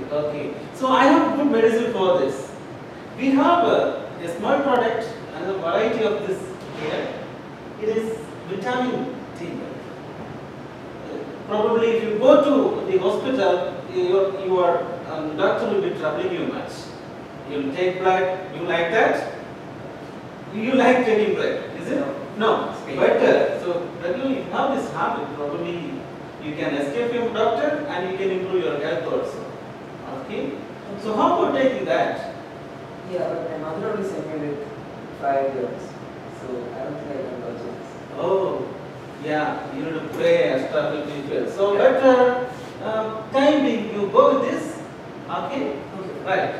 Okay. So I have good medicine for this. We have a small product and a variety of this here. It is vitamin D. Probably if you go to the hospital, your doctor will be troubling you much. You will take blood. You like that? You like taking blood, is it? No. But so when you have this habit, probably you can escape from doctor and you can improve your health also. Okay. So how about taking that? Yeah, but my mother only sent me with 5 years, so I don't think I can purchase this. Oh, yeah, you need to pray and stuff will be well. So better time being, you go with this. Okay? Okay. Right.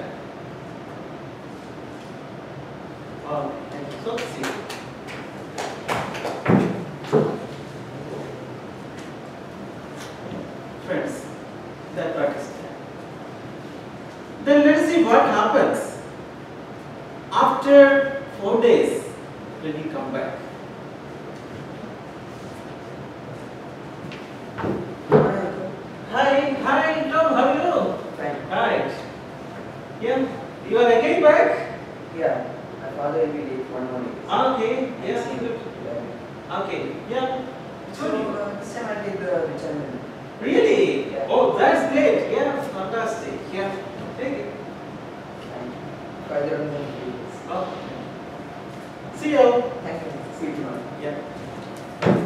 Okay. So see. Friends, that part is clear. Then let us see what happens after 4 days when he come back. Hi, Tom, how are you? Fine. Hi. Yeah, you are again back? Yeah, my father will be late 1 more day. Okay, yes, See. good. Yeah. Okay, yeah. So, this time I'll take the vitamin. Really? Yeah. Oh, that's great. Yeah, fantastic. Yeah, take it. And father will be late. Okay. See you. Thank you. See you tomorrow. Yeah.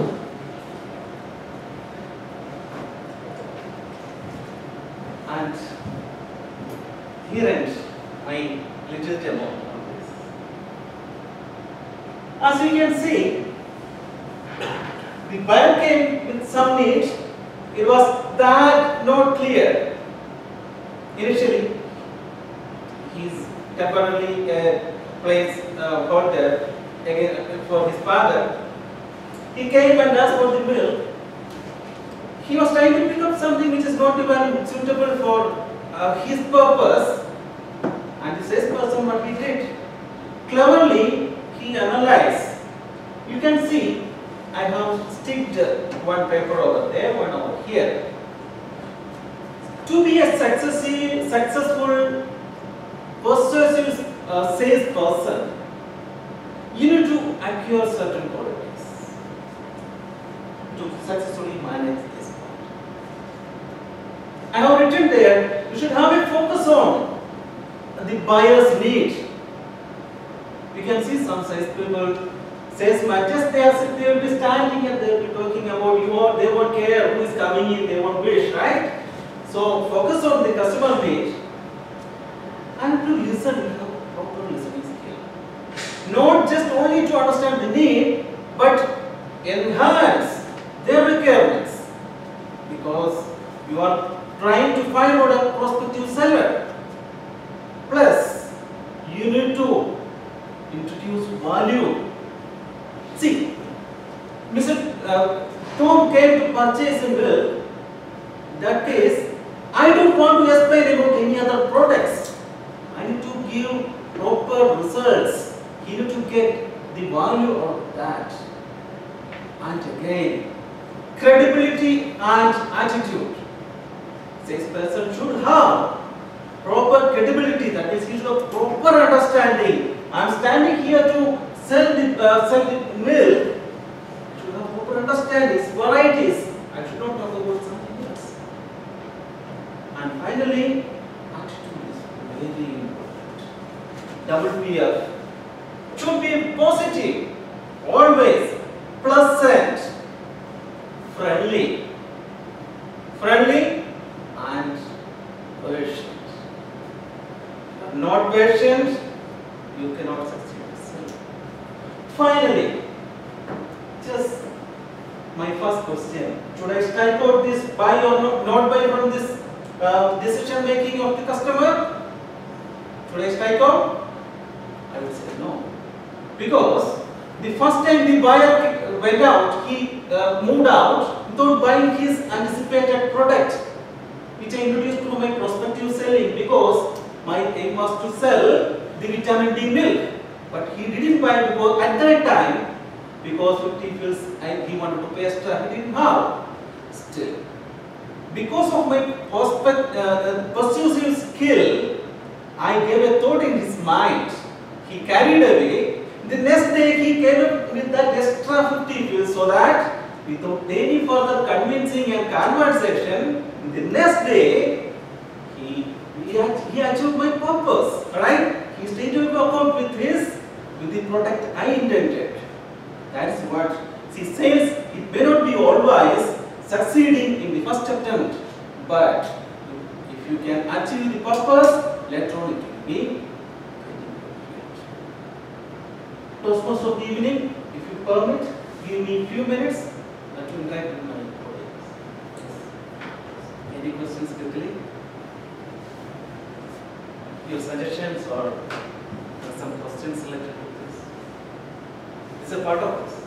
And here ends my little demo on this. As you can see, the buyer came with some need. It was that not clear. Initially, he's temporarily a place holder again for his father. He came and asked for the bill. He was trying to pick up something which is not even suitable for his purpose, and the salesperson what he did, cleverly he analyzed. You can see I have sticked one paper over there, one over here. To be a successful persuasive salesperson, you need to acquire certain qualities to successfully manage this part. I have written there, you should have a focus on the buyer's need. You can see some salespeople, salesmen, just they will be standing and they will be talking about you, or they won't care who is coming in, they won't wish, right? So focus on the customer need and to listen, you have proper listening skill. Not just only to understand the need, but enhance their requirements, because you are trying to find out a prospective seller. Plus, you need to introduce value. See, Mr. Tom came to purchase a bill. In that case, I don't want to explain about any other products. I need to give proper results. He need to get the value of that. And again, credibility and attitude. Salesperson should have proper credibility, that is, he should have proper understanding. I am standing here to sell the milk. I should have proper understanding, varieties. I should not talk about something else. And finally, attitude is very important. WPF should be positive, always pleasant, friendly and patient. If you are not patient, you cannot succeed. Finally, just my first question: should I strike out this buy or not buy from this decision making of the customer? Should I strike out? I will say no, because the first time the buyer went out, he moved out without buying his anticipated product, which I introduced to my prospective selling, because my aim was to sell the vitamin D milk. But he didn't buy because at that time, because 50 pills and he wanted to pay extra, he didn't have. Still, because of my he carried away. The next day he came up with that extra 50 pills so that without any further convincing and conversation, the next day he achieved my purpose. Right? He stayed to account with the product I intended. That is what. See, sales, it may not be always succeeding in the first attempt, but if you can achieve the purpose, later on it will be. Toastmasters of the evening, if you permit, give me a few minutes to interact with my audience. Any questions quickly? Your suggestions or some questions related to this? It's a part of this.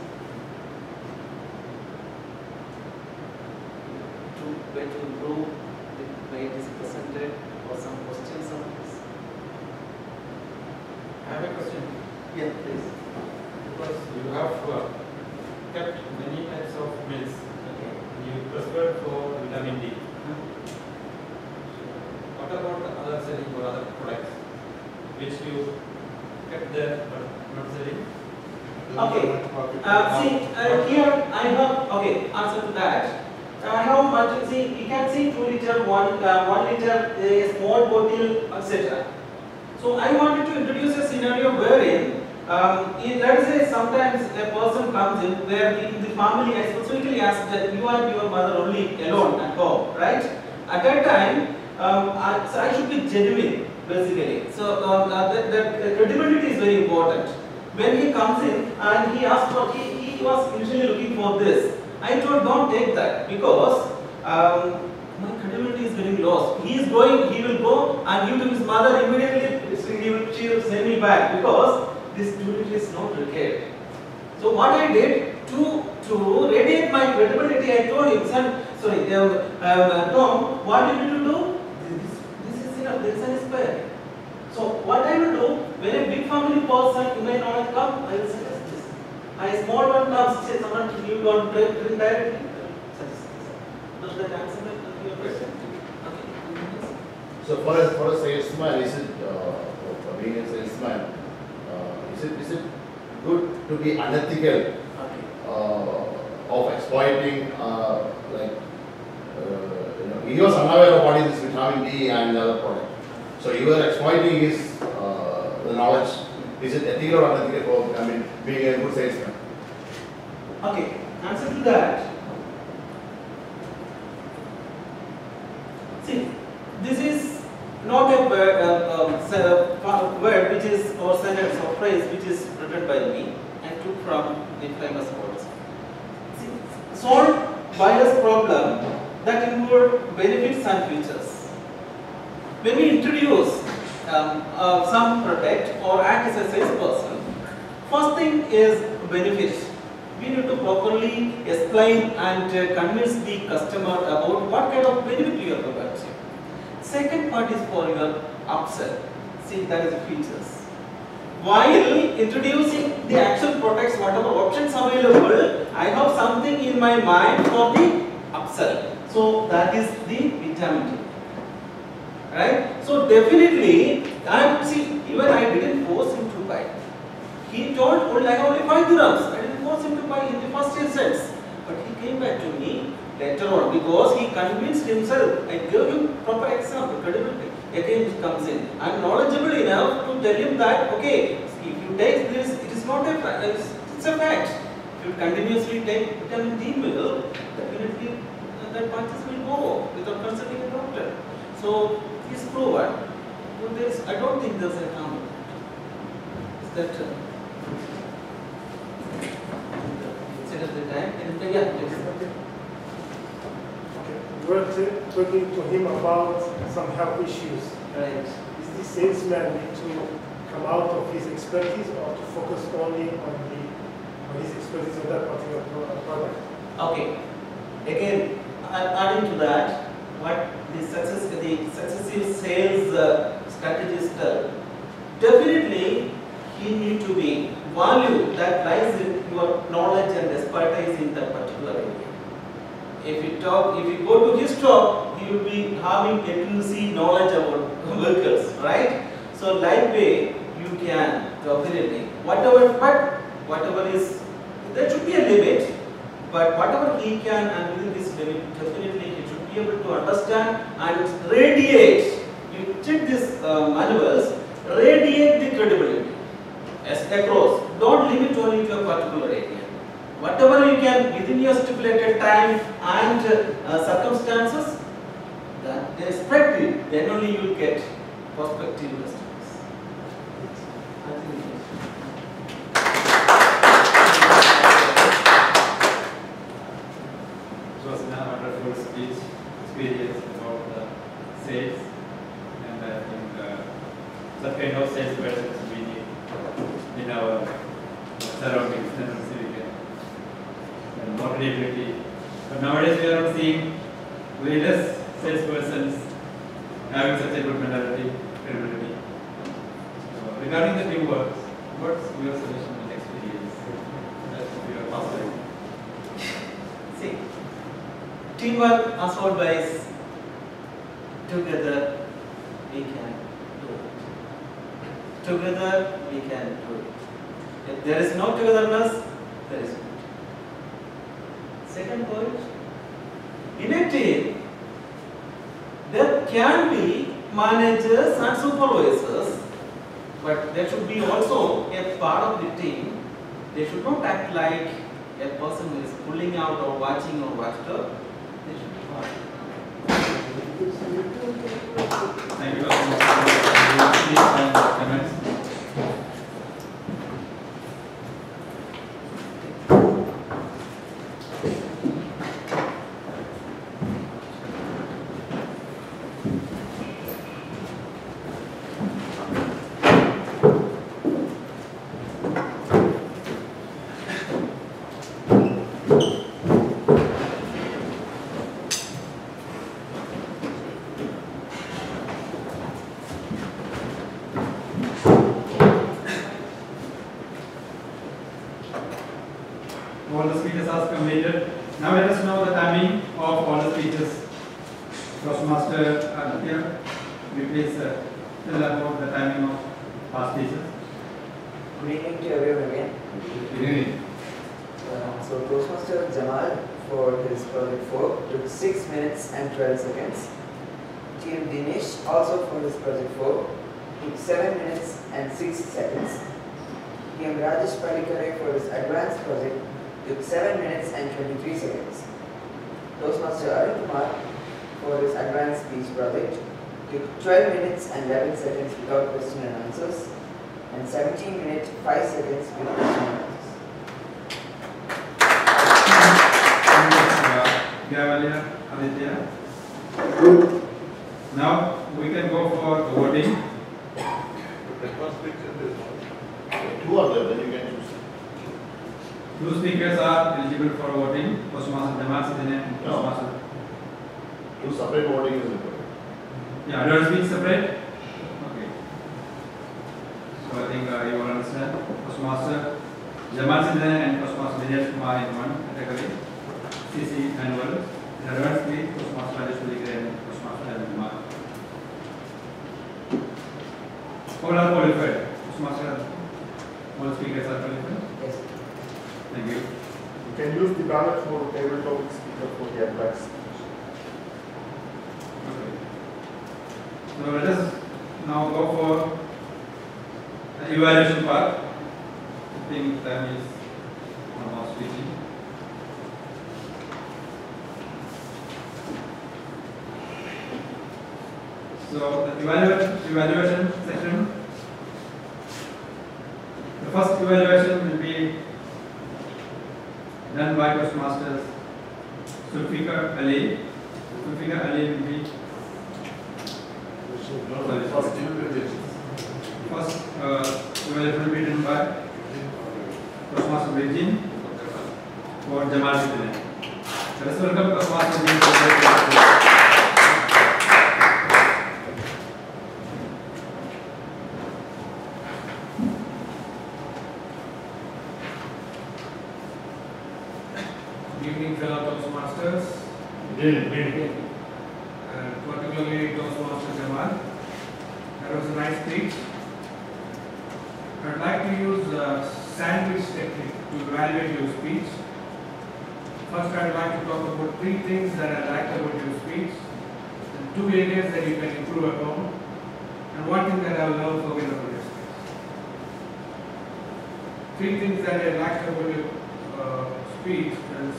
To way to improve the way it is presented, or some questions on this? I have a question. Yeah, please. Because you have kept many types of milks. Okay. You prescribed for vitamin D. What about the other selling or other products which you kept there but not selling? Okay. Here I have answer to that. I have much. See, you can see 2 liter, 1 liter, a small bottle, etc. So I wanted to introduce a scenario wherein, let us say sometimes a person comes in where in the family I specifically asked that you and your mother only alone at home, right? At that time, so I should be genuine basically. So the credibility is very important. When he comes in and he asks for, he was initially looking for this. I told don't take that because my credibility is getting lost. He will go and give to his mother immediately. She will send me back because this duty is not required. So what I did to radiate my credibility, I told him, son, sorry, Tom, what you need to do? This is enough. This is inspiring. So what I will do when a big family person in my knowledge come, I will suggest this. A small one comes, say someone you don't drink directly, suggest this. Does that answer your question? Okay. So for a salesman, is it being a salesman? Is it good to be unethical of exploiting he was unaware of what is this vitamin D and the other product. So you were exploiting his the knowledge. Is it ethical or unethical for being a good salesman? Okay, answer to that. See, this is not a word which is or sentence or phrase which is written by me. I took from the famous words. See, solve buyer's problem that include benefits and features. When we introduce some product or act as a salesperson, first thing is benefits. We need to properly explain and convince the customer about what kind of benefit you are providing. Second part is for your upsell. See, that is features. While introducing the actual products, whatever options available, I have something in my mind for the upsell. So that is the vitamin D. Right? So definitely, even I didn't force him to buy. He told, I have only 5 dirhams. I didn't force him to buy in the first instance. But he came back to me later on because he convinced himself. I gave him proper example, credibility. Again it comes in. I am knowledgeable enough to tell him that, okay, if you take this, it is not a fact, it's a fact. If you continuously take vitamin D pill, definitely that purchase will go without consulting a doctor. So it is proven. So I don't think there is a harm. Is that instead of the time? Yeah, please. We were talking to him about some health issues. Right. Is the salesman need to come out of his expertise or to focus only on his expertise on that particular product? Okay. Again, adding to that, what the successive sales strategies tell. Definitely, he need to be value that lies in your knowledge and expertise in that particular area. If you go to his shop, he will be having exclusive knowledge about vehicles, right? So, like way, you can definitely. Whatever is, there should be a limit. But whatever he can, and within this limit, definitely he should be able to understand and radiate. You check these manuals, radiate the credibility as across. Don't limit only to a particular area. Whatever you can within your stipulated time and circumstances, that they spread it, then only you will get prospective customers. It was a wonderful speech experience about the sales, and I think that kind of sales persons we need in our surroundings and civic and more credibility. But nowadays we are not seeing very less salespersons having such a good mentality, credibility. So regarding the teamwork, what's your suggestion and experience that you are passing? See, teamwork as always, together we can do it. Together we can do it. If there is no togetherness, there is no. Second point, in a team, there can be managers and supervisors, but there should be also a part of the team. They should not act like a person who is pulling out or watching or watchdog. They should be part. Thank you very much. Please find the comments. All the speeches are completed. Now let us know the timing of all the speeches. Toastmaster Aditya, will you please tell about the timing of past speeches? Good evening to everyone again. Good evening. So Toastmaster Jamal for his project 4 took 6 minutes and 12 seconds. Team Dinesh also for his project 4 took 7 minutes and 6 seconds. Team Rajesh Palikare for his advanced project took 7 minutes and 23 seconds. Toastmaster Arun Kumar for his advanced speech project took 12 minutes and 11 seconds without question and answers, and 17 minutes 5 seconds with question and answers. Gavalia Aditya. Good. Now we can go for voting. Two are there, then you can choose. Two speakers are eligible for voting. Toastmaster Jamal Sidine and No. Toastmaster. Two separate voting is important. Yeah, other speech separate. Okay. So I think you will understand. Toastmaster Jamal Sidine and Toastmaster Dinesh Kumar in one category. CC annual. In advance speech, Toastmaster Rajesh Palikare and Toastmaster Arun Kumar. All are qualified. Toastmaster, all speakers are qualified. Yes. Thank you. You can use the ballot for tabletop speaker for the advanced speech. Okay. So let us now go for the evaluation part. I think time is almost reaching. So the evaluation section. The first evaluation will be done by Toastmasters Zulfikar Ali. Zulfikar Ali will be First evaluation. first evaluation will be done by Toastmaster Virgin for Jamal Sidine. Let us welcome Toastmaster Virgin. Good evening, fellow Toastmasters, and particularly Toastmaster Jamal. That was a nice speech. I'd like to use sandwich technique to evaluate your speech. First, I'd like to talk about 3 things that I like about your speech, and 2 areas that you can improve upon, and 1 thing that I will never forget about your speech. 3 things that I like about your speech is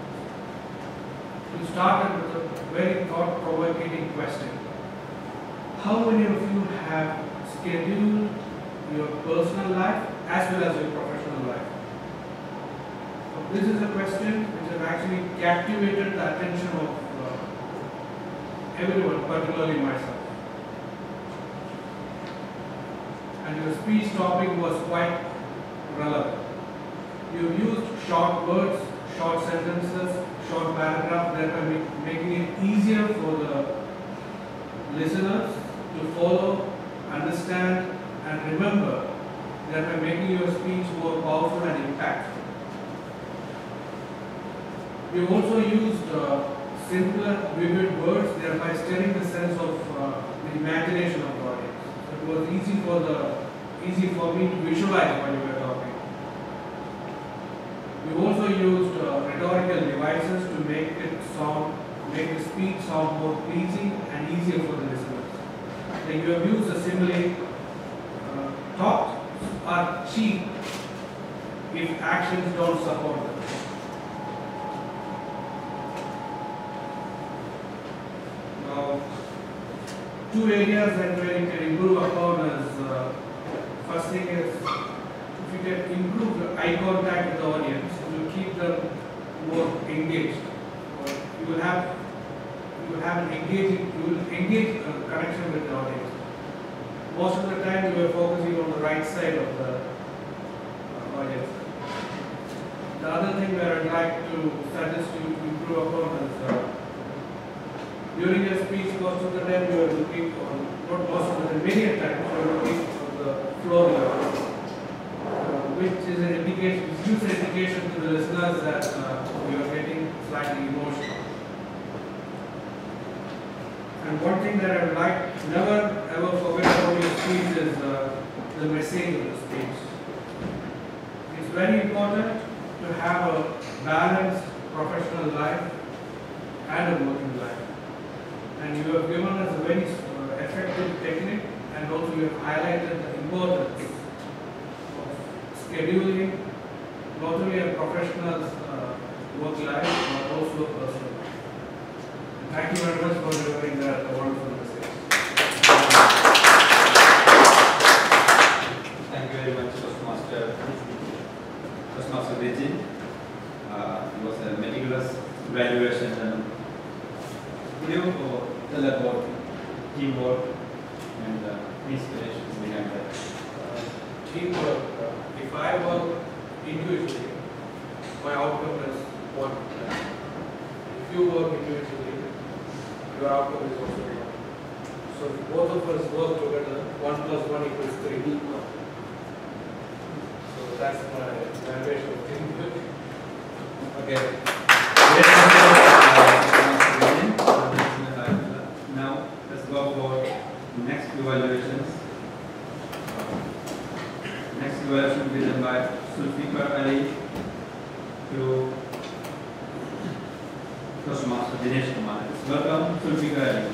to start with a very thought-provoking question. How many of you have scheduled your personal life as well as your professional life? This is a question which has actually captivated the attention of everyone, particularly myself. And your speech topic was quite relevant. You used short words, short sentences, short paragraphs that are making it easier for the listeners to follow, understand, and remember, that are making your speech more powerful and impactful. We also used simpler, vivid words, thereby stirring the sense of the imagination of the audience. So it was easy for me to visualize while you were talking. We also used rhetorical devices to make the speech sound more pleasing and easier for the listeners. Like you have used the simile, thoughts are cheap if actions don't support them. Now, 2 areas that we can improve upon is, first thing is, if you can improve the eye contact with the audience, you will keep them more engaged. You will engage connection with the audience. Most of the time you are focusing on the right side of the audience. The other thing that I'd like to suggest you to improve upon is, during your speech, most of the time you are looking on, not most of the time, many times you are looking on the floor level, which is an indication, which gives an indication to the listeners that you are getting slightly emotional. And one thing that I would like to never ever forget about your speech is the message of the speech. It's very important to have a balanced professional life and a working life. And you have given us a very effective technique, and also you have highlighted the importance of scheduling not only a professional's work life but also a personal life. Thank you very much for delivering that wonderful message. Thank you very much, Toastmaster Vijay. It was a meticulous evaluation. And could you tell about teamwork and inspirations behind that? Teamwork. If I work individually, my outcome is 1. If you work individually, your outcome is also 1. So if both of us work together, 1 plus 1 equals 3. So that's my evaluation of teamwork. Okay. Now let's go for the next evaluations. Next evaluation will be done by Zulfikar Ali to Toastmaster Dinesh Kumar. Welcome, Zulfikar Ali.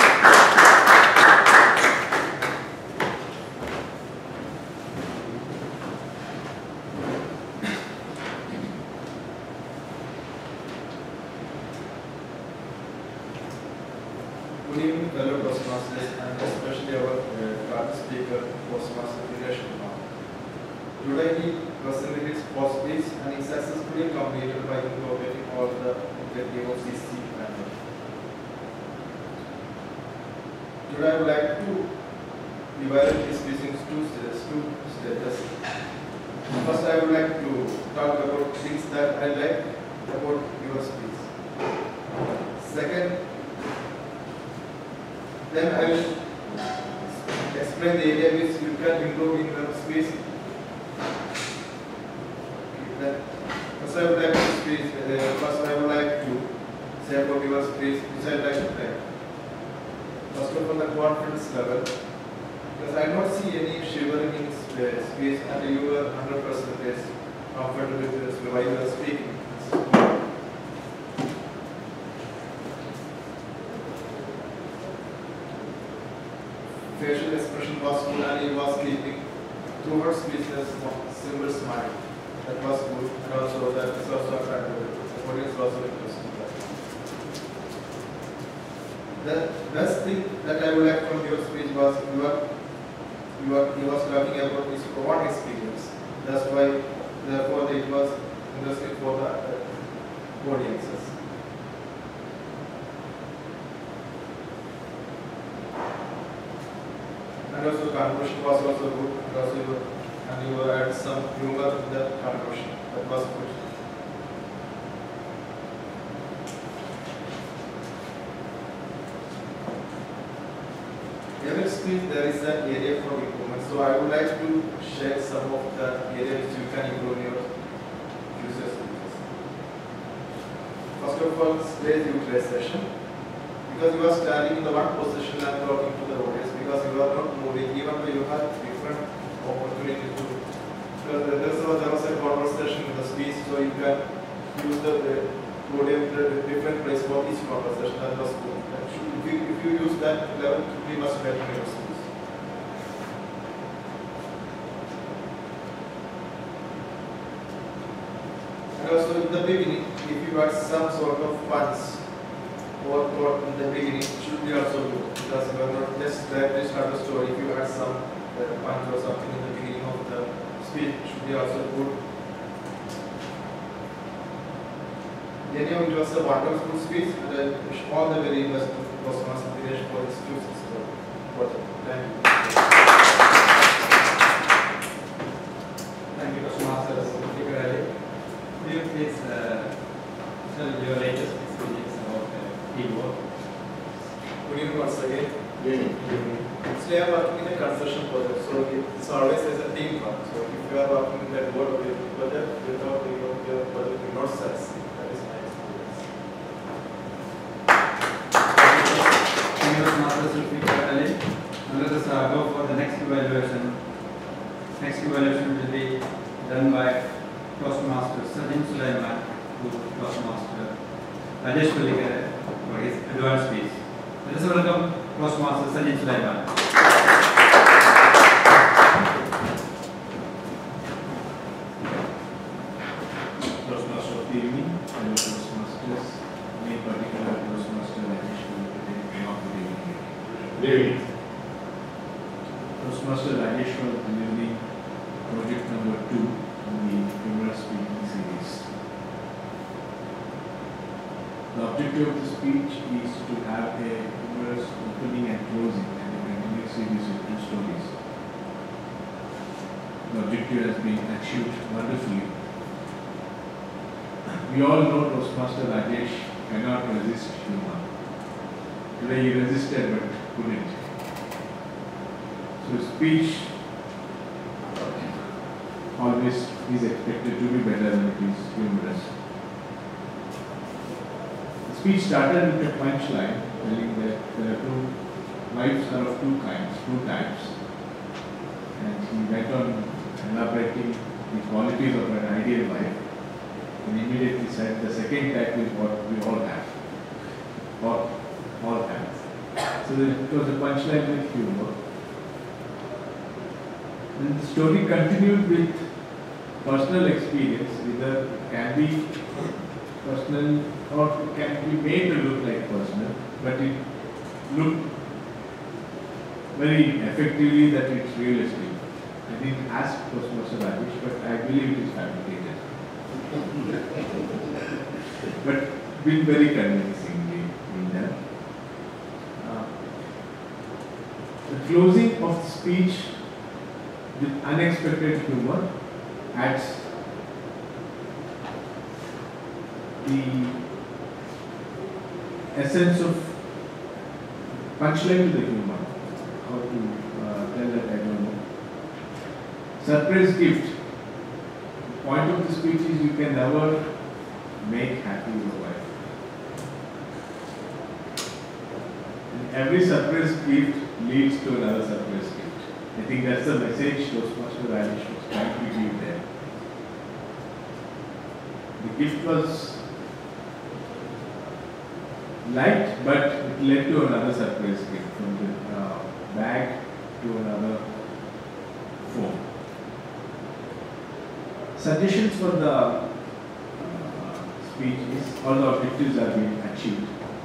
Good evening, fellow Toastmasters, and especially our guest speaker, Toastmaster Dinesh Kumar. Today he presented his first speech and he successfully completed by incorporating all the objectives of CC method. Today I would like to evaluate his speech in 2 stages. First, I would like to talk about things that I like about your speech. Second, then I will explain the area which you can improve in your speech. First I would like to say about your speech which I like to take. First of all, the confidence level, because I don't see any shivering in speech and you were 100% comfortable with this while you were speaking. Facial expression was good and he was keeping throughout speech a simple smile. That was good, and also that is also attractive. The audience was also interested in that. The best thing that I would like from your speech was he was talking about his own experience. That's why, therefore, it was interesting for the audiences. And also the conclusion was also good, and you had some humor in the conclusion. That was good. Every speech there is an area for improvement. So I would like to share some of the areas which you can improve in your future speeches. First of all, stage utilization. Because you are standing in the one position and talking to the audience, because you are not moving, even though you have different opportunities to. Because there was a conversation in the speech, so you can use the podium at different place for each conversation. That was good. If you use that level, it will be much better in your speech. And also in the beginning, if you had some sort of funds or thought in the beginning, it should be also good. Because you are not just directly start the story. If you had some punch or something in the beginning of the speech, it should be also good. Anyhow, it was a wonderful speech, and I wish all the very best to Toastmasters Dinesh for his future project. Thank you. Thank you, Toastmasters. Could you please tell your latest experience about teamwork? Good evening once again. Actually, I am working in a construction project, so it's always as a team work. So if you are working in that work with project, without your project will not succeed. That is my experience. Thank you, Toastmasters Zulfikar Ali. Now let us go for the next evaluation. Next evaluation will be done by Toastmaster Sajin Sulaiman to Toastmaster Rajesh Pulikare for his advanced speech. Let us welcome Toastmaster Sajin Sulaiman. Toastmaster of the evening, fellow Toastmasters, in particular Toastmaster Rajesh Pulikare of the evening. Good evening. Toastmaster Rajesh was delivering project number 2 in the humorous speaking series. The objective of the speech is to have a humorous opening and closing and a continuous series of 2 stories. The objective has been achieved wonderfully. We all know Toastmaster Rajesh cannot resist humor. Today he resisted but couldn't. So speech always is expected to be better than it is humorous. The speech started with a punchline telling that there are lives are of 2 types. And he went on elaborating the qualities of an ideal life and immediately said the second type is what we all have. Or all have. So it was a punchline with humor. And the story continued with personal experience, either it can be personal or it can be made to look like personal, but it looked very effectively that it's realistic. I didn't ask Toastmaster Rajesh, but I believe it is fabricated. But been very convincingly in that. The closing of the speech with unexpected humor adds the essence of punchline to the humor. How to tell that, I don't know. Surprise gift. The point of the speech is you can never make happy your wife. And every surprise gift leads to another surprise gift. I think that's the message Toastmaster Radish was trying to give there. The gift was light, but it led to another surprise gift, from the bag to another phone. Suggestions for the speech is all the objectives are being achieved.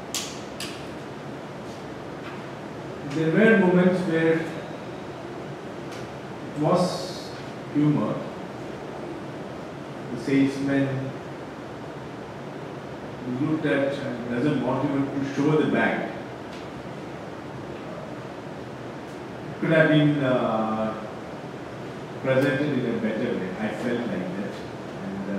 There were moments where it was humor. The salesman looked at and doesn't want even to show the bag. It could have been presented in a better way. I felt like that. And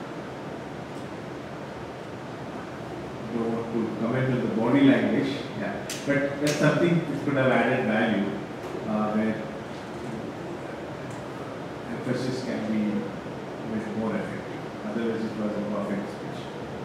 don't want to comment on the body language. Yeah. But that's something that could have added value, where emphasis can be made more effective. Otherwise, it was a perfect speech.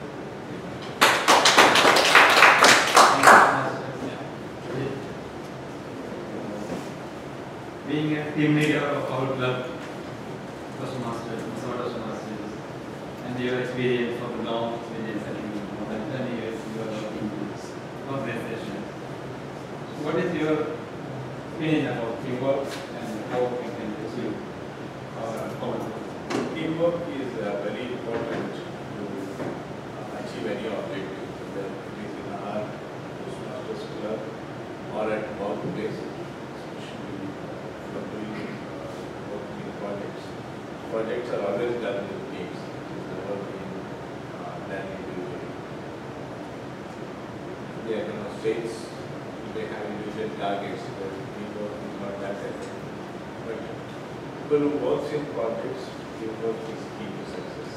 Being a team leader of our club, Toastmasters, and your experience of the long experience, I think more than 10 years you are working in this organization. What is your opinion about teamwork and how we can achieve our common goal? Teamwork is very important to achieve any objective, whether it is in our Toastmasters club or at workplace, especially for doing working in projects. Projects are always done with teams. It is never been done individually. Yeah, states may have individual targets, but teamwork is not that effective. But people who work in projects, teamwork is key to success.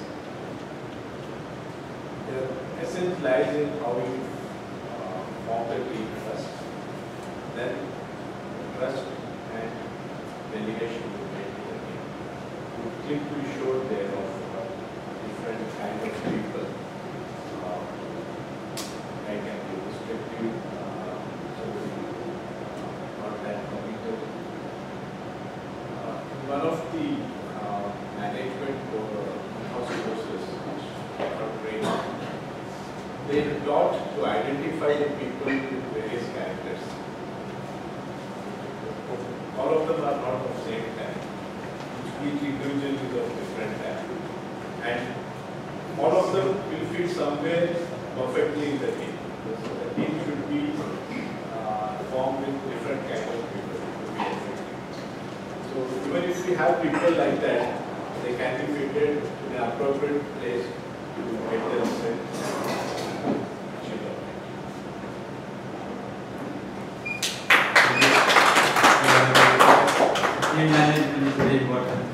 The essence lies in how you form a team first, then trust and delegation will make the team. You click to show there of different kind of people. I can be restrictive, so not that committed. One of the management house courses which are training, they taught to identify the people with various characters. All of them are not of same type. Each individual is of different type. And all of them will fit somewhere perfectly in the team. So the team should be formed with different kinds of people to be effective. So even if we have people like that, they can be fitted in an appropriate place to get the result. Team management is very important.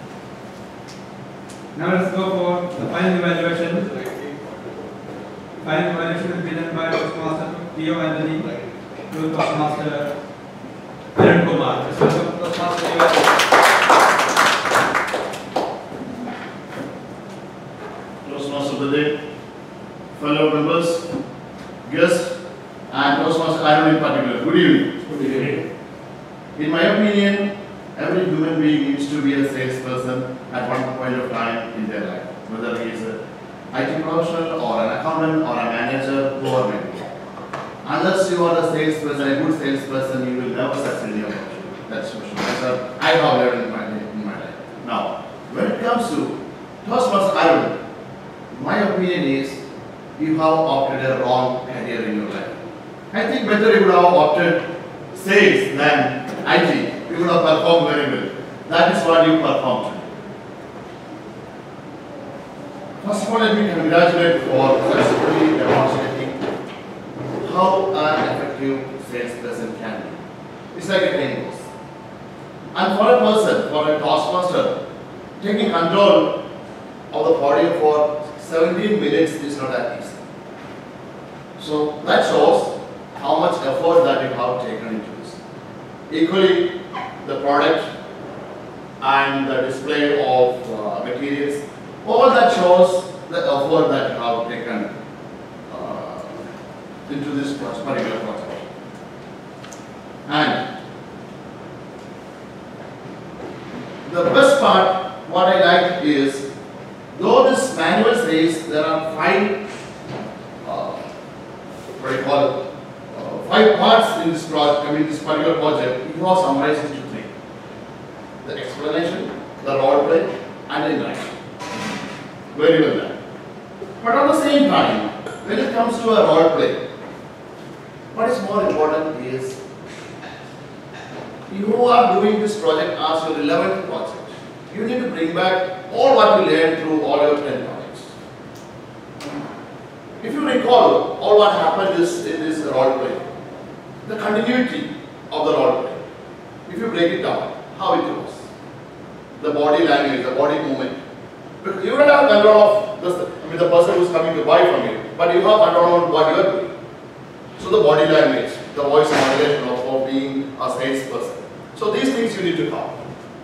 Now let's go for the final evaluation. Final evaluation will be done by Toastmaster Theo Anthony, Toastmaster Arun Kumar. Toastmaster evaluation. Toastmaster Pradeep, fellow members, guests, and Toastmaster Arun in particular. Good evening. Good evening. In my opinion, every human being needs to be a salesperson at one point of time in their life, whether he is an IT professional or an accountant or a manager, whoever may be. Unless you are a salesperson, a good salesperson, you will never succeed in your life. That's for sure. That's what I have learned in my life. Now, when it comes to Toastmaster Arun, my opinion is you have opted a wrong career in your life. I think better you would have opted sales than IT. You would have performed very well. That is what you performed. First of all, let me congratulate for successfully demonstrating how an effective salesperson can be. It's like a training course. And for a person, for a taskmaster, taking control of the podium for 17 minutes is not that easy. So that shows how much effort that you have taken into this. Equally, the product and the display of materials, all that shows the effort that you have taken into this particular project. And particular project, you have summarized into three: the explanation, the role play, and the interaction. Very well done. But at the same time, when it comes to a role play, what is more important is you are doing this project as your 11th project. You need to bring back all what you learned through all your 10 projects. If you recall, all what happened is in this role play, the continuity of the role play. If you break it down, how it goes, the body language, the body movement. Because you don't have control of the person who is coming to buy from you, but you have control on what you are doing. So the body language, the voice modulation of being a salesperson. So these things you need to cover.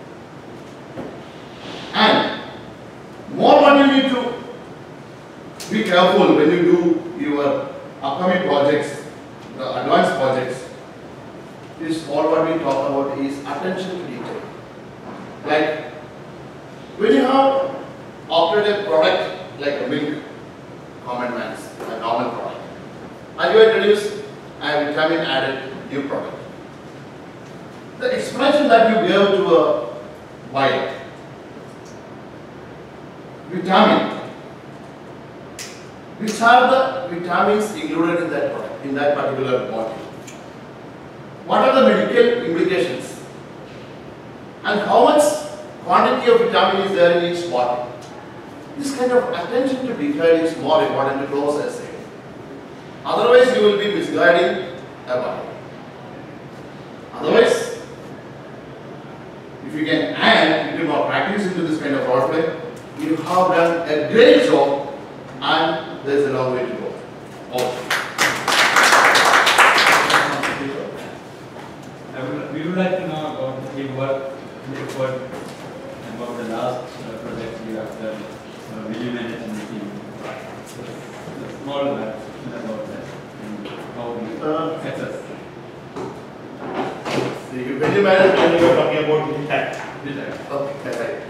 And more what you need to be careful when you do your upcoming projects, the advanced projects, is all what we talk about is attention to detail. Like when you have opted a product like a milk, common man's, a normal product, and you introduce a vitamin added new product. The expression that you give to a buyer, vitamin, which are the vitamins included in that product, in that particular bottle? What are the medical implications? And how much quantity of vitamin is there in each bottle? This kind of attention to detail is more important to close essay. Otherwise, you will be misguiding a buyer. Otherwise, if you can add a little more practice into this kind of role play, you have done a great job, and there is a long way to go. We would like to know about the teamwork, effort, about the last project you have done. Will you manage in the team? The small about that and how we success. When you manage, when you are talking about impact. Okay, that's right.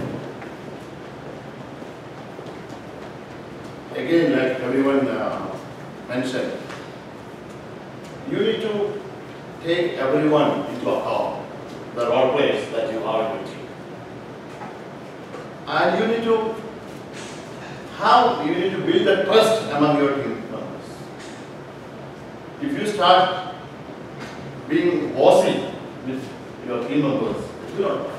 Again, like everyone mentioned, you need to take everyone into account, the role plays that you are in your team. And you need to build the trust among your team members. If you start being bossy with your team members, it will not work.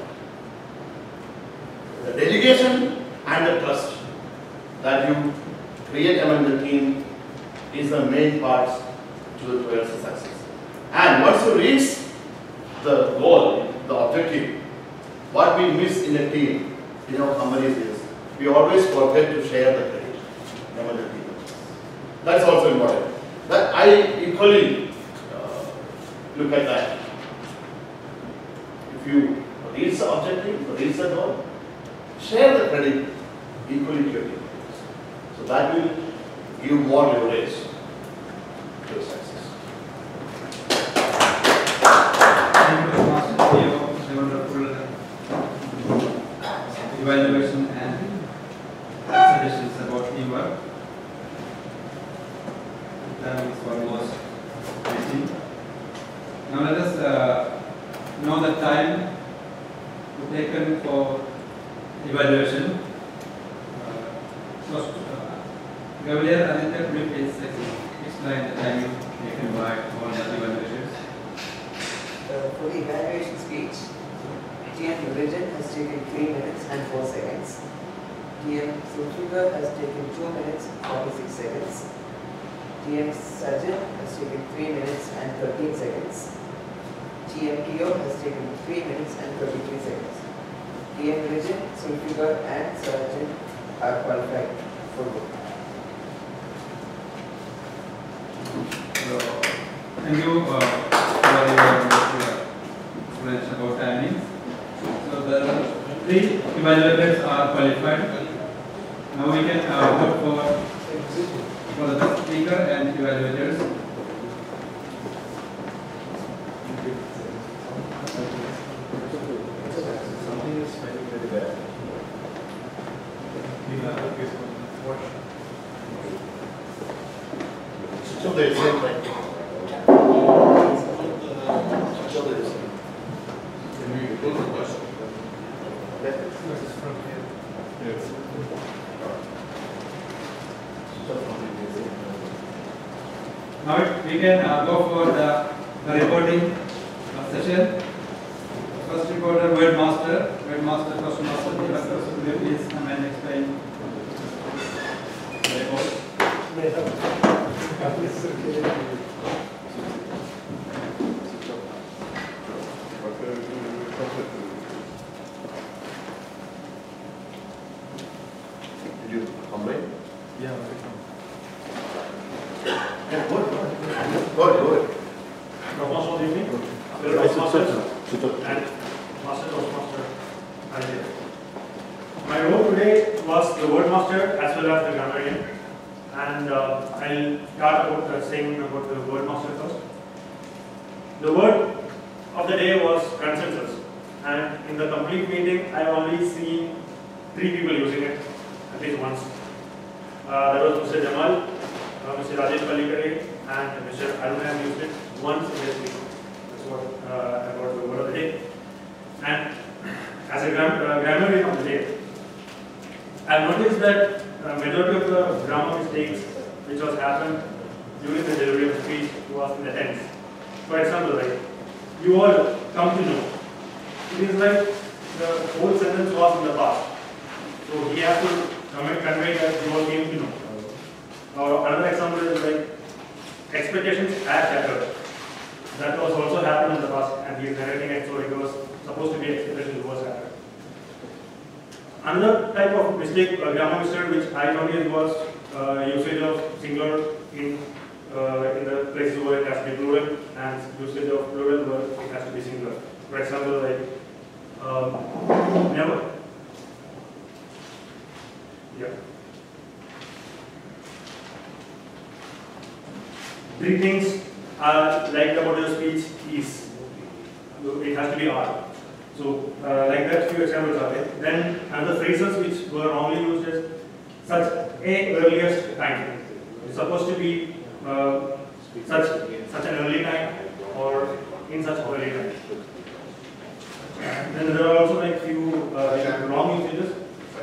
The delegation and the trust that you create among the team is the main part towards the success. And once you reach the goal, the objective, what we miss in a team, in our companies is, we always forget to share the credit among the team. That's also important. That I equally look at that. If you reach the objective, reach the goal, share the credit equally to your team. So that will give more leverage to your success. Thank you, Master, for your wonderful evaluation and suggestions about teamwork. Time is almost reaching. Now let us know the time taken for evaluation. First, Gabriel, Aditya, could you please explain the time taken by all the evaluations? For the evaluation speech, TM Religion has taken 3 minutes and 4 seconds. TM Sulfigar has taken 2 minutes and 46 seconds. TM Sajid has taken 3 minutes and 13 seconds. TM Kyo has taken 3 minutes and 33 seconds. TM Religion, Sulfigar and Sajid are qualified for vote. So, thank you for your explanation about timings. So the 3 evaluators are qualified. Now we can vote for the best speaker and evaluators. Something is very, very bad. So they say like, so Now we can go for the reporting session. First reporter, word master, question master, will you please come and explain the report? Did you complain? Yeah. Go ahead. Toastmaster, do you mean? Toastmaster and Master Toastmaster are here. My role today was the word master as well as the grammarian, and I'll start about saying about the word master first. The word of the day was consensus, and in the complete meeting, I've only seen 3 people using it at least once. That was Mr. Jamal, Mr. Rajesh Palikare, and Mr. Arun have used it once in this meeting. That's what about the word of the day. And as a grammarian of the day, I've noticed that majority of the grammar mistakes which was happened during the delivery of speech was in the tense. For example, like, you all come to know. It is like the whole sentence was in the past. So he has to convey that you all came to know. Or another example is like expectations are shattered. That was also happened in the past, and he is narrating it, so it was supposed to be expectations was shattered. Another type of mistake, grammar mistake, which I noticed was usage of singular in the places where it has to be plural, and usage of plural where it has to be singular. For example, like never. Yeah. 3 things are liked about your speech is it has to be R. So like that, few examples are there. Then another phrases which were only used as such a earliest time. It's supposed to be such an early time or in such early time. And then there are also like few wrong usages.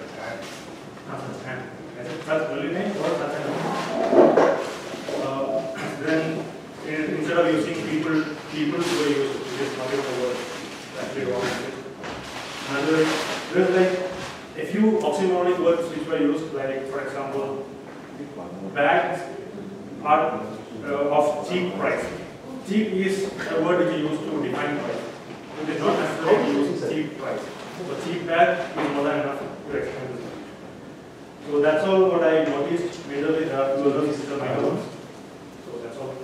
Such early time or such an then instead of using people who are used just not the word. Actually wrong. Another, there's like a few oxymoronic words which were used, like for example, bags are of cheap price. Cheap is a word which is used to define price. It is not necessarily use cheap price. So cheap bag is more than enough to explain this. So that's all what I noticed. Majorly there are 2 others, the minor ones. So that's all.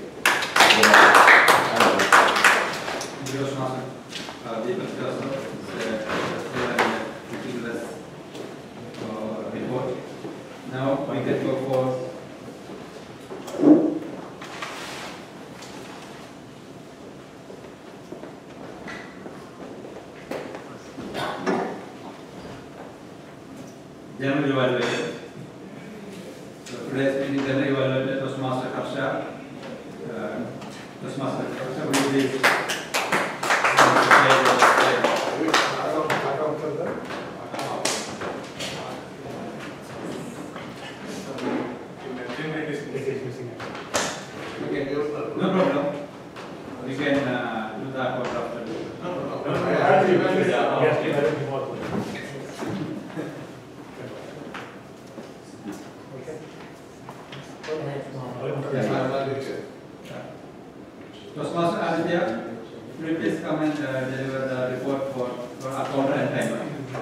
Now we can go for general evaluation. So today's meeting general evaluation Toastmaster Harsha. Toastmaster Harsha, will you please okay, no problem. We can do that after. Toastmaster Aditya, will you please come and deliver the report for our counter and timer?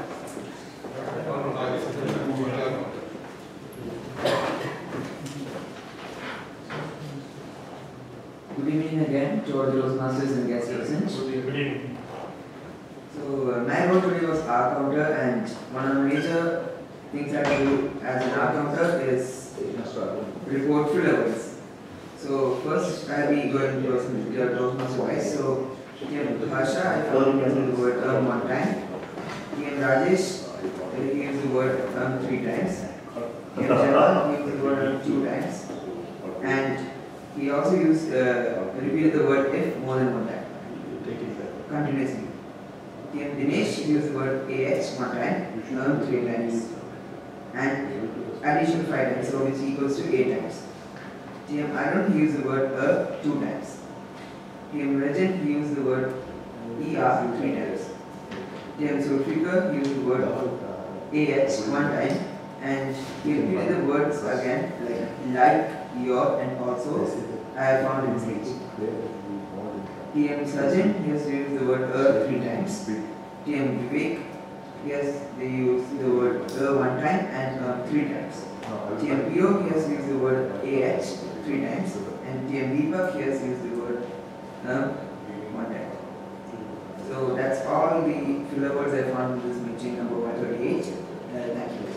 Good evening again to all the Toastmasters and guests present. Good evening. So my role today was R counter, and one of the major things that I do as an R counter is report filler words. So first I'll be going to your Toastmaster wise. So here Harsha, I found using the word term 1 time. Here Rajesh, he used the word term 3 times. Here Jamal, he used the word term 2 times. And he also used repeated the word if more than 1 time. Continuously. TM Dinesh used the word AH one time, earned 3 times. And addition 5 times, so which equals to 8 times. TM Arun used the word 2 times. TM Rajan used the word ER 3 times. TM Zulfikar used the word AH 1 time, and he repeated the words again like, your, and also I have found in speech. TM Sajjan, he has used the word 3 times. TM Vivek, he has used the word 1 time and 3 times. TM Pio, he has used the word AH 3 times, and TM Deepak, he has used the word 1 time. So that's all the filler words I found in this meeting number 138. Thank you.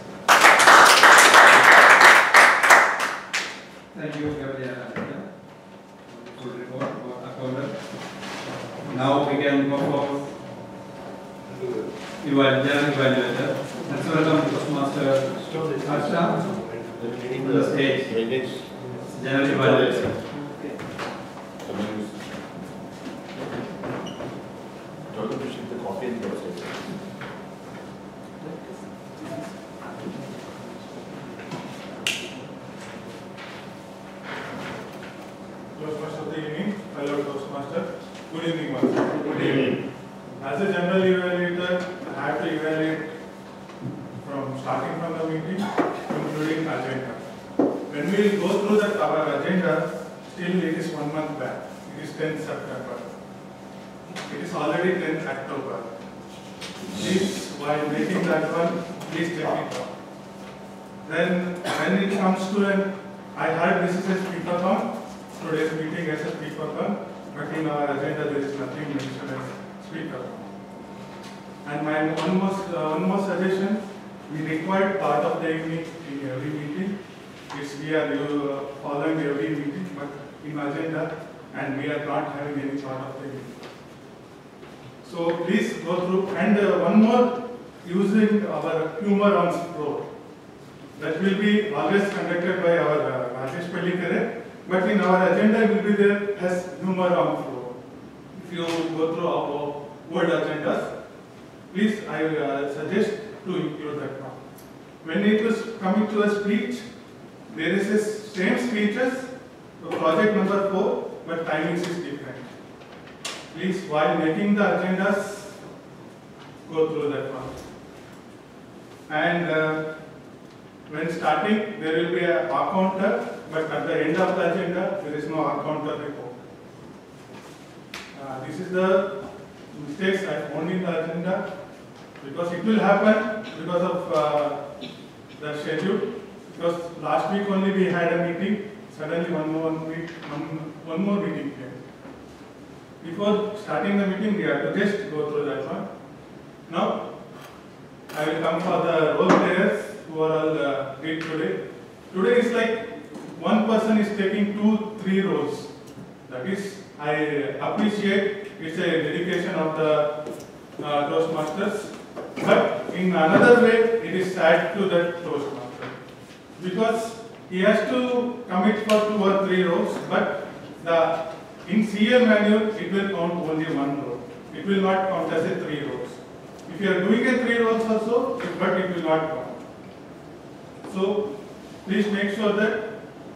Thank you, Gabriela. Good report for accountant. Now we can go for general evaluator. Let's welcome Toastmaster Asha to the stage. General evaluator. Toastmaster of the evening, fellow Toastmaster. Good evening, Master. Good evening. As a general evaluator, I have to evaluate from starting from the meeting, including agenda. When we go through that our agenda, still it is 1 month back. It is 10th September. It is already 10th October. Please, while making that one, please take it down. Then, when it comes to I heard this is a speakerthon. Today's meeting as a speakerthon, but in our agenda there is nothing mentioned as speakerthon. And my one more suggestion: we require part of the evening in every meeting. We are following every meeting, but in agenda, and we are not having any part of the evening. So please go through. And one more, using our humor on floor. That will be always conducted by our Rajesh Pellikere, but in our agenda will be there as humor on floor. If you go through our word agendas, please I suggest to include that one. When it is coming to a speech, there is a same speeches, project number 4, but timings is different. Please, while making the agendas, go through that one. And when starting, there will be a counter, but at the end of the agenda, there is no counter report. This is the mistakes I found in the agenda, because it will happen because of the schedule. Because last week only we had a meeting, suddenly one more meeting came. Before starting the meeting, we have to just go through that one. Now, I will come for the role players who are all did today. Today is like one person is taking 2-3 roles. That is, I appreciate it's a dedication of the Toastmasters. But in another way, it is sad to that Toastmaster. Because he has to commit for 2 or 3 roles, but in CL manual, it will count only 1 role. It will not count as a 3 roles. If you are doing a 3 roles also, but it will not count. So please make sure that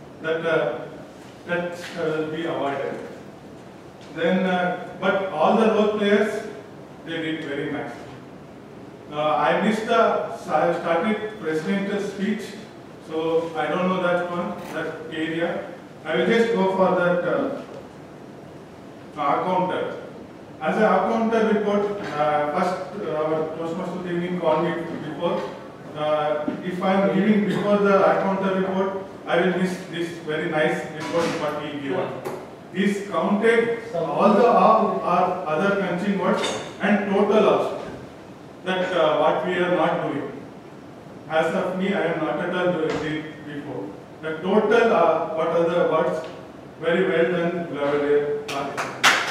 will be avoided. Then, but all the role players, they did very nicely. I missed the started presidential speech, so I don't know that one, that area. I will just go for that accountant. As an accountant report, first our Toastmaster evening called me before. If I am giving before the accountant report, I will miss this very nice report what he given. He's counted all the our other crunching words and total also. That what we are not doing. As of me, I am not at all doing it before. The total what are the words, very well done.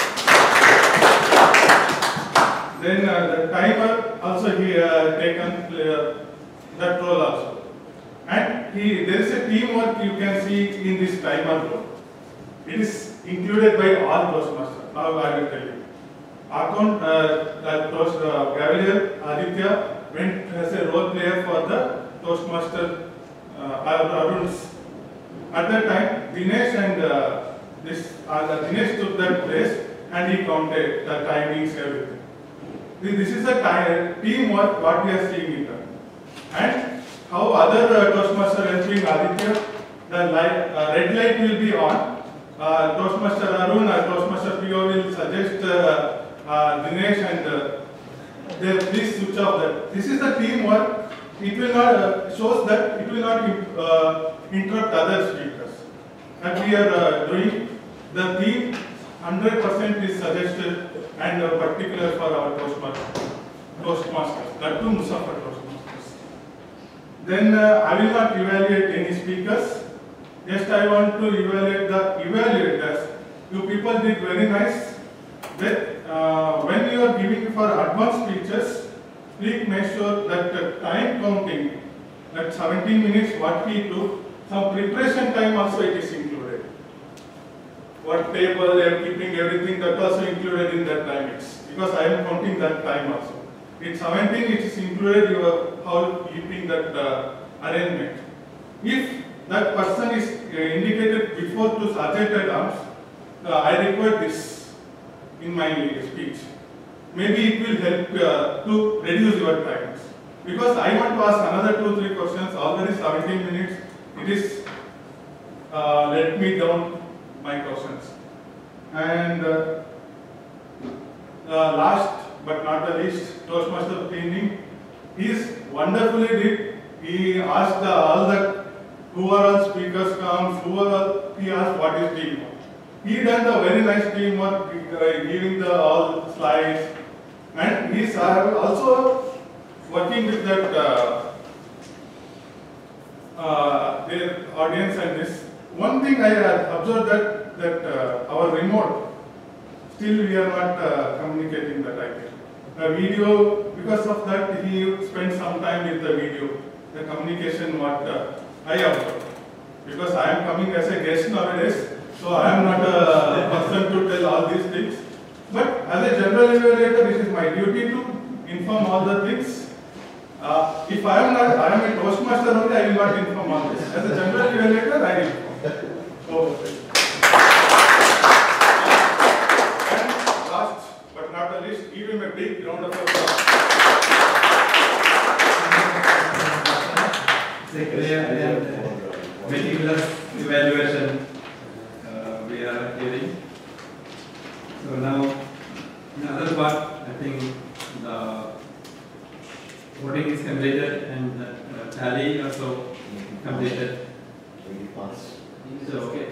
Then the timer also he taken that role also. And there is a teamwork you can see in this timer role. It is included by all Toastmasters. Now I will tell you. account that Gabriel Aditya went as a role player for the Toastmaster Arun's. At that time, Dinesh and Dinesh took that place and he counted the timings, everything. This is the teamwork what we are seeing in that. And how other Toastmaster helping Aditya, the red light will be on. Toastmaster Arun or Toastmaster PO will suggest Dinesh and they please switch off that. This is the teamwork. It will not shows that it will not interrupt other speakers. That we are doing. The theme 100% is suggested and particular for our Toastmasters. That too Muzaffar Toastmasters. Then I will not evaluate any speakers. Just I want to evaluate the evaluators. You people did very nice. That when you are giving for advanced speeches, please make sure that the time counting, that 17 minutes what we do, some preparation time also it is included. What table they are keeping, everything that also included in that time. Because I am counting that time also. In 17 it is included your how keeping that arrangement. If that person is indicated before to Sergeant arms, I require this in my speech. Maybe it will help to reduce your times. Because I want to ask another 2-3 questions, already 17 minutes, it is let me down my questions. And last but not the least, Toastmaster training, he is wonderfully did. He asked all the who are all speakers comes, who are all, he asked what is teamwork. He done the very nice teamwork, giving the all slides, and he is also working with that their audience and this. One thing I observed that our remote, still we are not communicating that I think. Video, because of that he spent some time with the video, the communication what I observed. Because I am coming as a guest nowadays, so I am not a person to tell all these things. But as a general evaluator, it is my duty to inform all the things. If I am not, I am a Toastmaster only, I will not inform all this. As a general evaluator, I will inform. So, and last but not the least, give him a big round of applause. Meticulous evaluation we are hearing. So now, another part, I think the voting is completed and the tally also completed. So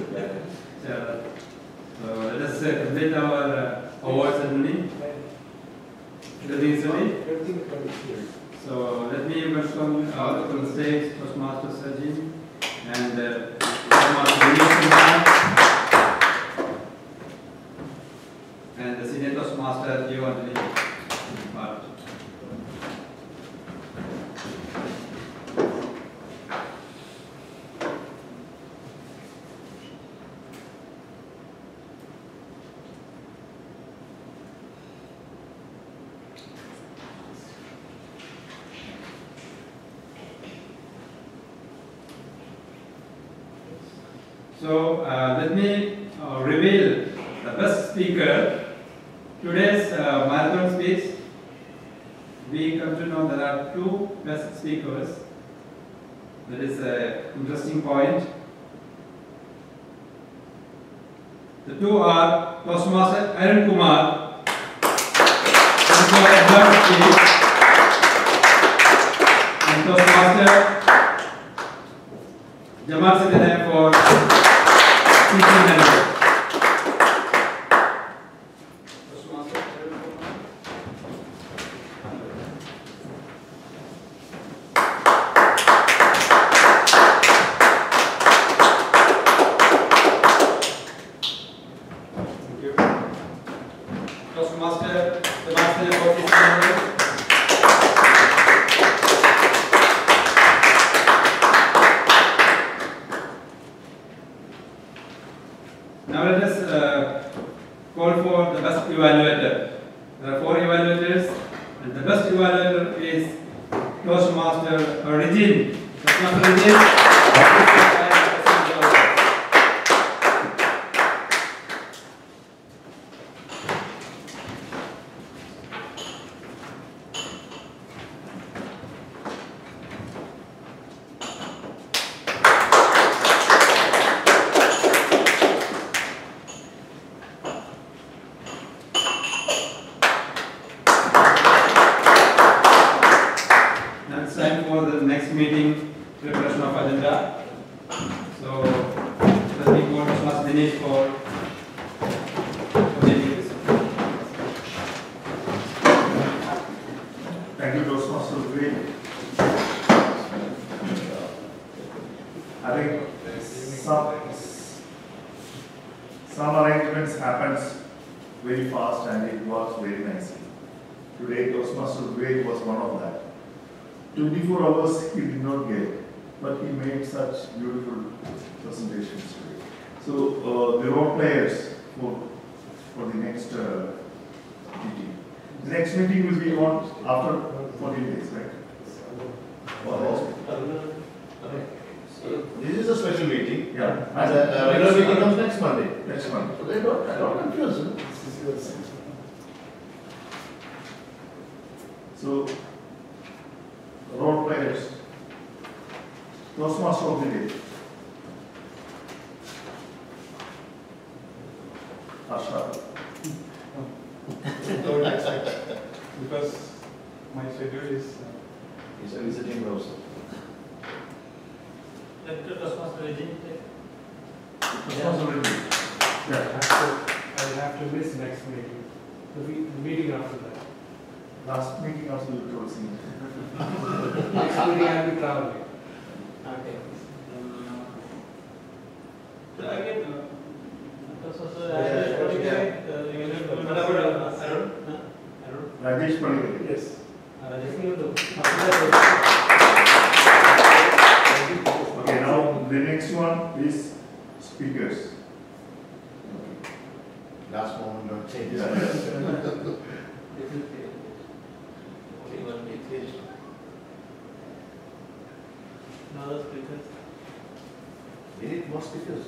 let us complete our award ceremony. So let me welcome to the stage Toastmaster Sajin and Toastmaster and the Senior Toastmaster Gio Anthony. So let me reveal the best speaker. Today's marathon speech, we come to know there are two best speakers. That is an interesting point. The two are Toastmaster Arun Kumar and Toastmaster Jamal Sidene for teaching them. Now let us call for the best evaluator. There are 4 evaluators, and the best evaluator is Toastmaster Regine. Toastmaster Regine. Now it's time for the next meeting, preparation of agenda. So, let me call Toastmaster Dinesh for taking this. Thank you, Toastmaster. Great. I think some arrangements happens very fast and it works very nicely. Today, Toastmaster Great was one of that. 24 hours he did not get, but he made such beautiful presentations today. So the role players for the next meeting. The next meeting will be on after 14 days, right? This is a special meeting. Yeah. And the regular meeting comes next Monday. Next month. So they don't, I don't confuse them. So, role players, Toastmaster of the day. Asha. Because my schedule is. He's a visiting browser. Toastmaster Regine. Toastmaster of the day. Yeah. I'll have to miss next meeting, the meeting after that. Last meeting also you told me. Next meeting I'll be traveling. Okay. Again, Rajesh Palikar. Yes. Okay, now the next one is speakers. Last moment, don't change. Another speakers. We need more speakers.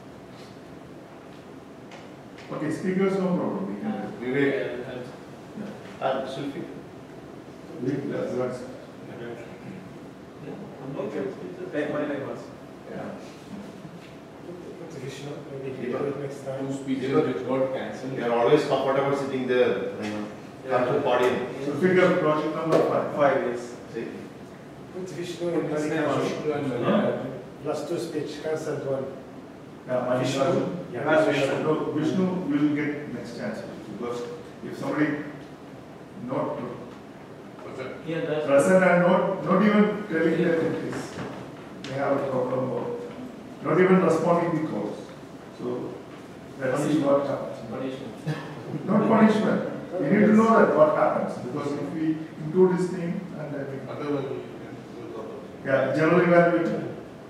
Okay, speakers no problem. We can. Vivek. And Sulfi. That's Take my name also. Yeah. It's Vishnu, maybe we'll do it next time. Two speeches which got cancelled. They are always comfortable sitting there. Come to podium. so figure project number 5. 5 years. See? It's Vishnu and His name Malika. was Vishnu and Malika. Plus 2 speech, cancelled one. Yeah, Vishnu. Yeah, Vishnu. No, Vishnu will get next chance because if somebody not Yeah, that's. present and not even telling that it is they have a problem or not even responding the calls. So let's see what happens. Punishment. Not punishment. We need to know that what happens because if we include this thing and then yeah, general evaluation.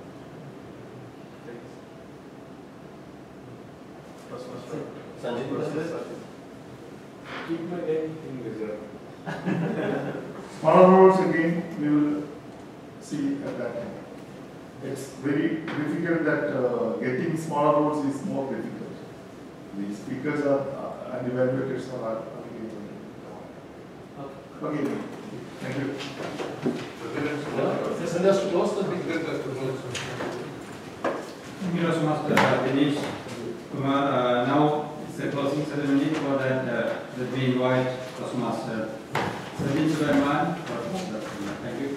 Keep my name in reserve. Smaller roads again, we will see at that time. It's very difficult that getting smaller roads is more difficult. The speakers are and evaluators are available. Okay, thank you. Send us to close the big Thank you, Toastmaster Dinesh Kumar. Now it's a closing ceremony for that. Let me invite Toastmaster Sajid Sulaiman. Thank you.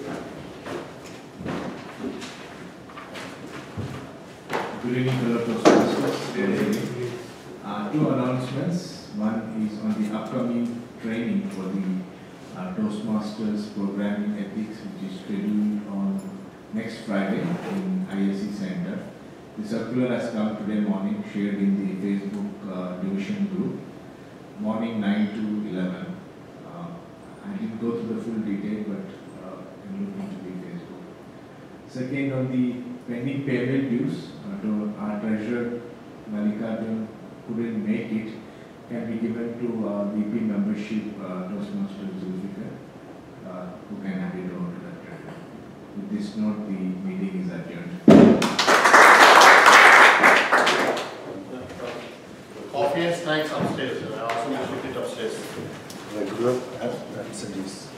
Good evening, fellow Toastmasters. Two announcements. One is on the upcoming training for the Toastmasters Programming Ethics, which is scheduled on next Friday in ISC Center. The circular has come today morning, shared in the Facebook division group, morning 9 to 11. I didn't go through the full detail, but I'm looking to the Facebook. Second, on the pending payment dues, our treasurer Malika couldn't make it, can be given to VP membership regular absentees.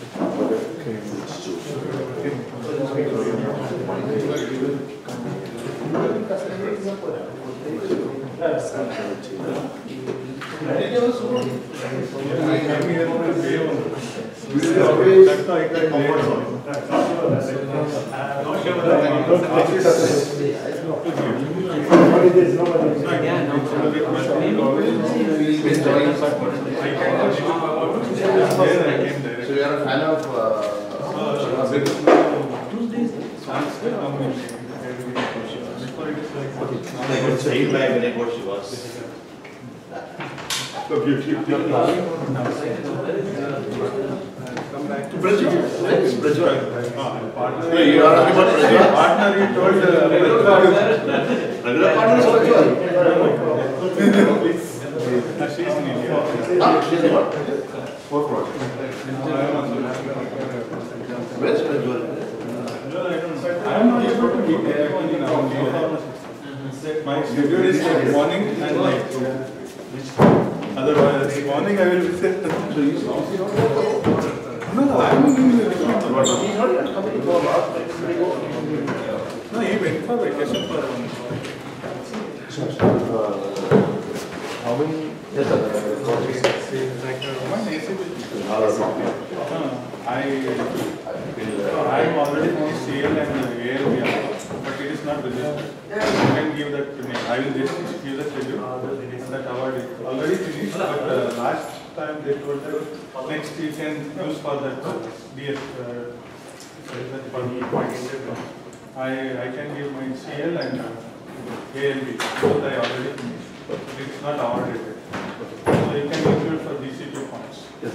So you are a fan of you are talking about Partner, he told regular partners also. she's in India. She is what? For project. Where is Prajwal? I am not able to meet actually now. My schedule is like morning and night. Otherwise, morning I will visit. So you No, I am in the he's not even coming for last night. No, he went for vacation for 1 week. How many? Yes, sir. I am already finished CL and ALB, but it is not registered. You can give that to me. I will just give the schedule. That award is already finished, but last time they told that next you can use for that DS. I can give my CL and ALB. Both I already finished. It is not awarded yet. So you can include for DCP points. Yes.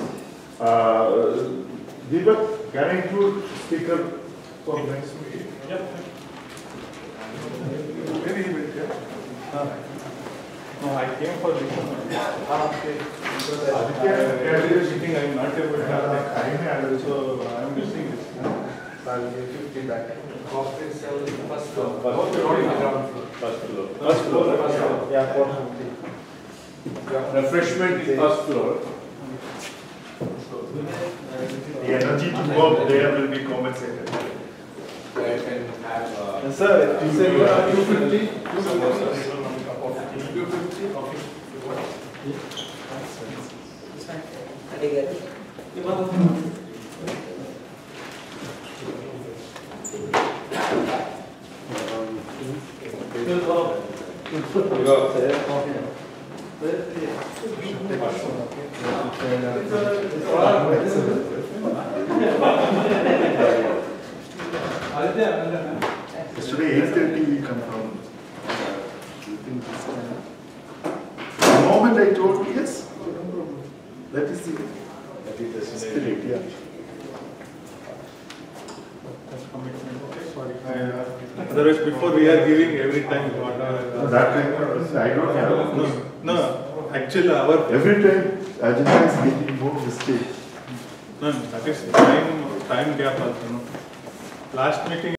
Deepak, can I include speaker for next meeting? Yep. Where is it? Yeah. No, I came for this one. Meeting, I am not able to have that. So I am missing this. I'll give you feedback. Office first floor. First floor. First floor. Yeah, Refreshment first floor. the energy to work there will be compensated. I can have. Yes, sir. You said 250. 250. Yesterday 8:30 we confirmed. You think this time? The moment I told yes, that is the spirit, yeah. Otherwise, before we are giving every time. That time I don't have. No, actually our. Every time agenda is getting more mistakes. No, that is time gap also. No. Last meeting.